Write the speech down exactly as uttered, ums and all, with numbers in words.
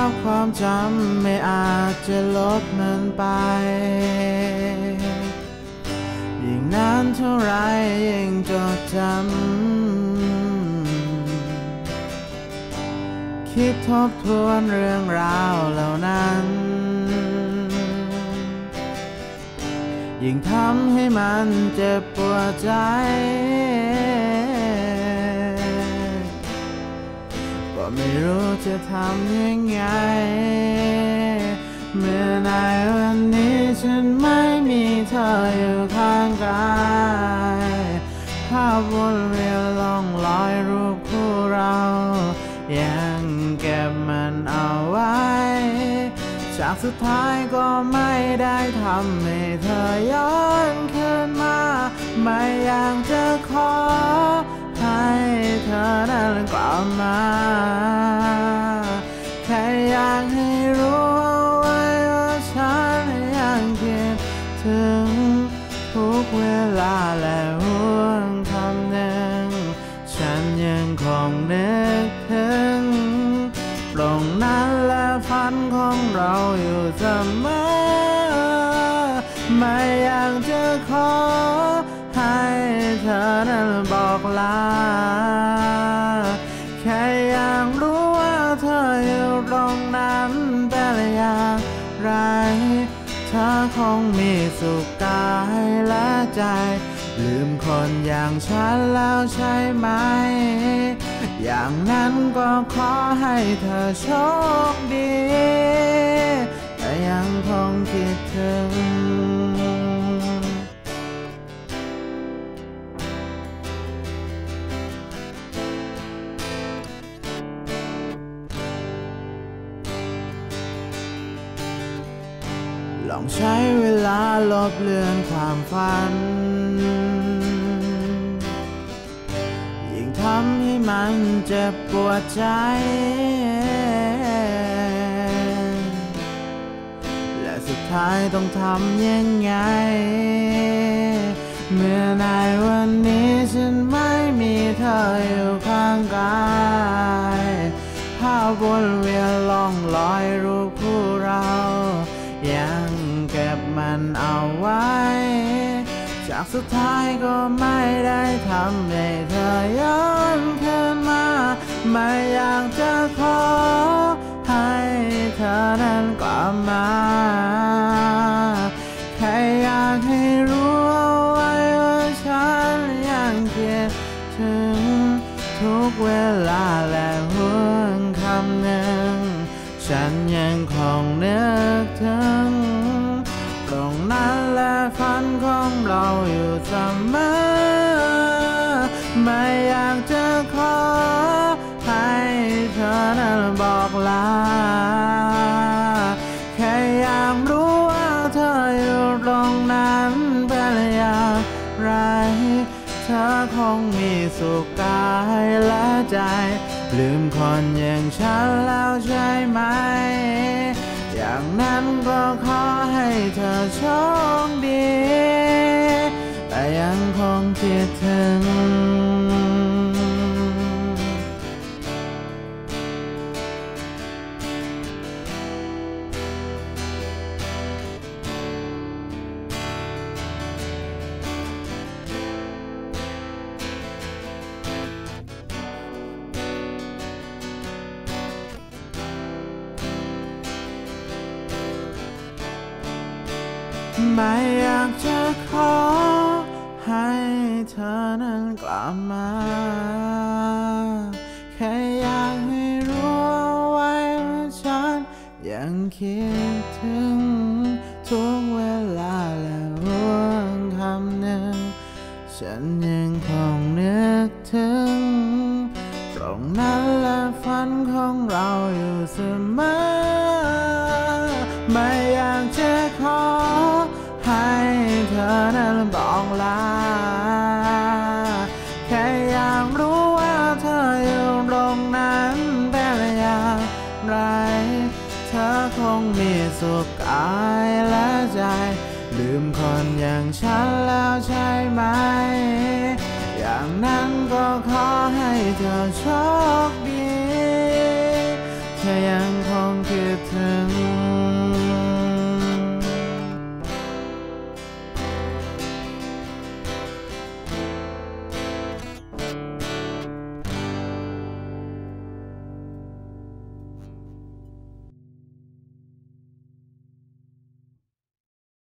บความจำไม่อาจจะลบมันไปยิ่งนานเท่าไรยิ่งจดจำคิดทบทวนเรื่องราวเหล่านั้นยิ่งทำให้มันเจ็บปวดใจก็ไม่รู้จะทำยังไงเมื่อในวันนี้ฉันไม่มีเธออยู่ข้างกายภาพวนเวียนล่องลอยรูปคู่เรายังเก็บมันเอาไว้จากสุดท้ายก็ไม่ได้ทำให้เธอย้อนคืนมาไม่อยากจะขอให้เธอนั้นกลับมาแค่อยากให้รู้เอาไว้ว่าฉันยังคิดถึงทุกเวลาและห่วงคำหนึ่งฉันยังคงนึกถึงตรงนั้นและฝันของเราอยู่เสมอไม่อยากจะขอให้เธอนั้นบอกลาแค่อยากรู้ว่าเธออยู่ตรงนั้นเป็นอย่างไรเธอคงมีสุขกายและใจลืมคนอย่างฉันแล้วใช่ไหมอย่างนั้นก็ขอให้เธอโชคดีแต่ยังคงคิดถึงลองใช้เวลาลบเลือนความฝันยิ่งทำให้มันเจ็บปวดใจและสุดท้ายต้องทำยังไงเมื่อในวันนี้ฉันไม่มีเธออยู่ข้างกายภาพวนเวียนล่องลอยรูปคู่เรายังเก็บมันเอาไว้จากสุดท้ายก็ไม่ได้ทำให้เธอย้อนคืนมาไม่อยากจะขอให้เธอนั้นกลับมาแค่อยากให้รู้เอาไว้ว่าฉันยังคิดถึงทุกเวลาและห่วงคำหนึ่งฉันยังคงนึกถึงตรงนั้นและฝันของเราอยู่เสมอไม่อยากจะขอให้เธอนั้นบอกลาแค่อยากรู้ว่าเธออยู่ตรงนั้นเป็นอย่างไรเธอคงมีสุขกายและใจลืมคนอย่างฉันแล้วใช่ไหมอย่างนั้นก็ขอให้เธอโชคดีแต่ยังคงคิดถึงไม่อยากจะขอให้เธอนั้นกลับมาแค่อยากให้รู้เอาไว้ว่าฉันยังคิดถึงทุกเวลาและห่วงคำหนึ่งฉันยังคงนึกถึงตรงนั้นและฝันของเราอยู่เสมอไม่อยากจะขอให้เธอนั้นบอกลาแค่อยากรู้ว่าเธออยู่ตรงนั้นเป็นอย่างไรเธอคงมีสุขกายและใจลืมคนอย่างฉันแล้วใช่ไหมอย่างนั้นก็ขอให้เธอโชคดีเธอยัง